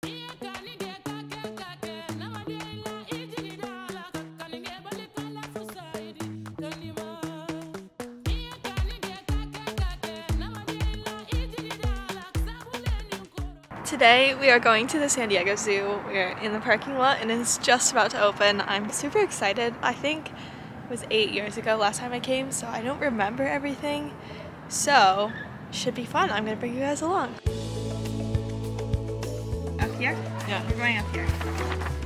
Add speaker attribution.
Speaker 1: Today we are going to the San Diego Zoo. We're in the parking lot and it's just about to open. I'm super excited. I think it was 8 years ago last time I came, so I don't remember everything. So, should be fun. I'm gonna bring you guys along. Up here?
Speaker 2: Yeah.
Speaker 1: We're going up here.